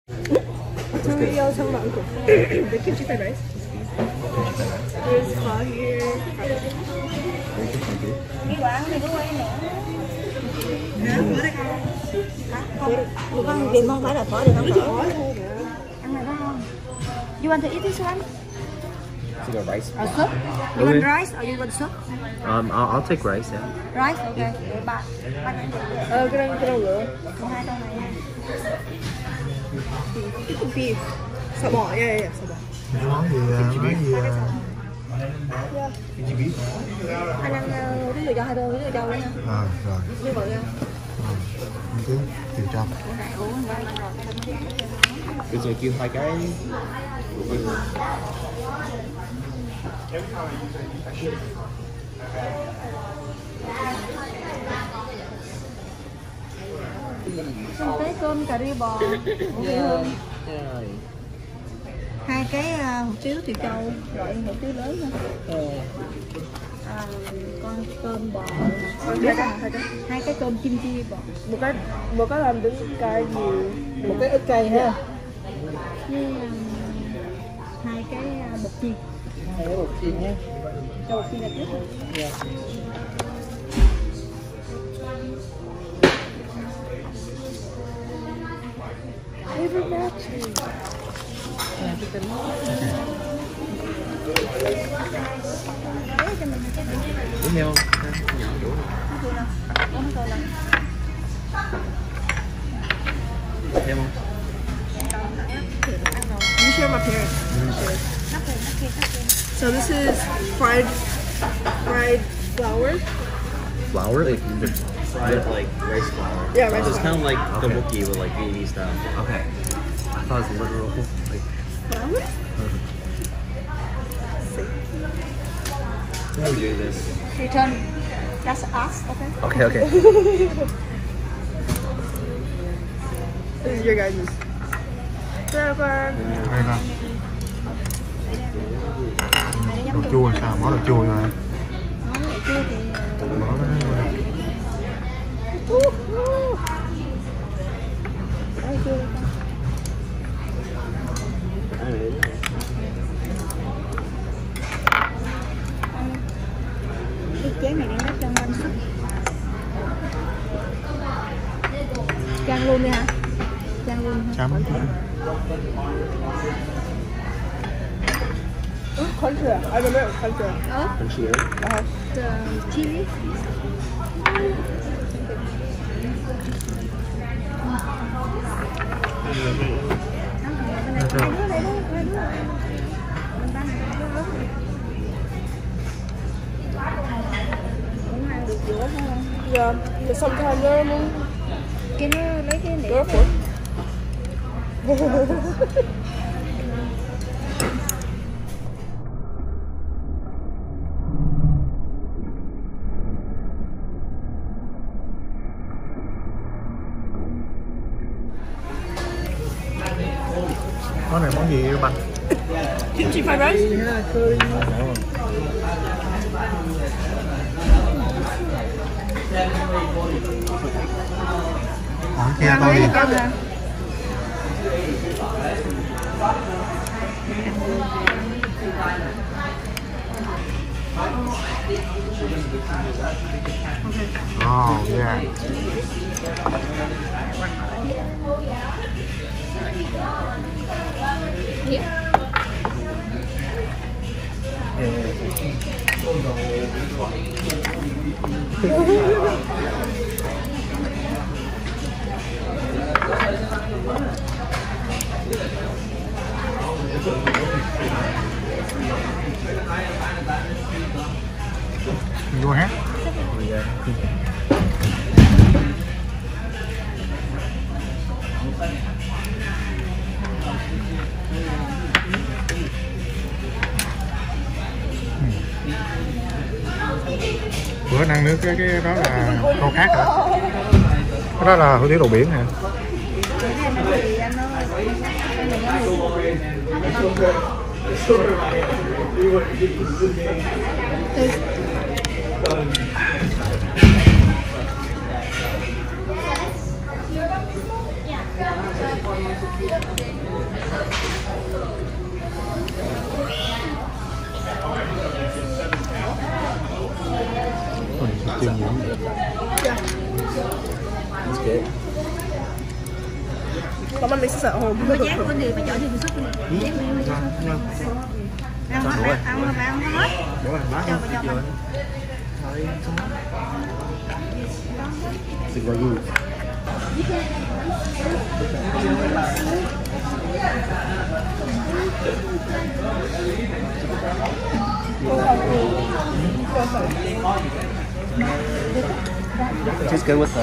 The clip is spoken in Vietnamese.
저희 여성 많고. The kimchi fried rice. There's pho here. Đi quán thì có quay nữa. Con tìm không phải là phở được không? Ăn này có không? You want to eat this one? Is it a rice? Or soup? You want rice or you want soup? I'll take rice, yeah. Rice, okay. Để ba 그럼 뭐? một hai con này nha. beef. 서버. 예. 서버. món gì Anh ăn cái người cho hai đôi, cái người cho luôn nha. rồi Như vậy nha. cứ điều tra Bây giờ kêu 2 cái. Xong tới cơm cà ri bò. Hai cái hủ tiếu Tuyệt Châu, gọi hủ tiếu lớn nha. Con cơm bò. Hai cái cơm kim chi bò. một cái làm đứng cay gì? Một cái ức cay ha. Với hai cái bột chiên. Hai cái bột chiên nhé. Cho bột chiên là trước. Uống heo không? Nhỏ đủ. Heo không? You share my parents. So this is fried flour. Flour? Like fried like rice flour. Yeah, rice So it's flour. kind of like tteokbokki with like Vietnamese style. Okay. I thought it was literal. Like, Flour? how do we do this? Return. Just ask, okay? Okay. This is your guys'. đây nè đồ chua sao bỏ đồ chua rồi Món chua thì bỏ Đấy, chua đi con. Cái chén này đang đắp trong bánh súp. Chan luôn đi hả? Chan luôn hả? chấm Country. I remember country. Crunchy, right? Chili. Yeah. But sometimes they're Cái nó lấy cái nĩa. Go for it. món này món gì yêu banh Kimchi fried rice. món kia tôi gì oh yeah vô hát bữa anh ăn nước cái đó là câu khác hả? Cái đó là hủ tiếu đồ biển nè. Yeah. That's good. Someone makes this at home. Có giác vấn đề mà chọn đi xuất đi. Giác đi đi xuất. Ăn hết, ăn hết. Đúng rồi, má Cho vào cho mình. Thịt Wagyu. Tastes good with the